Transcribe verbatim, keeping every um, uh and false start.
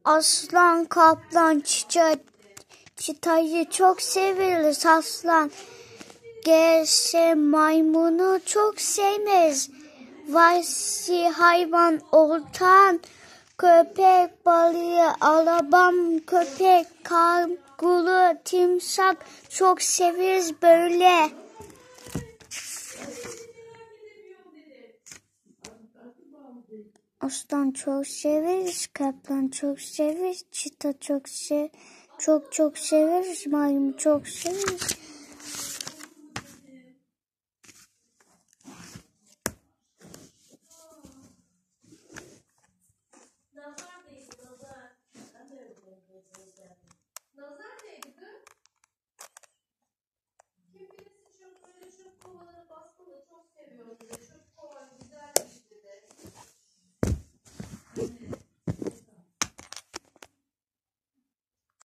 Aslan, kaplan, çita, çitayı çok severiz. Aslan gelse maymunu çok sevmez. Vahşi hayvan oltan, köpek balığı, alaban köpek, kanguru, timsah çok severiz böyle. Aslan çok severiz, kaplan çok severiz, çita çok sev, çok çok severiz, maymun çok severiz.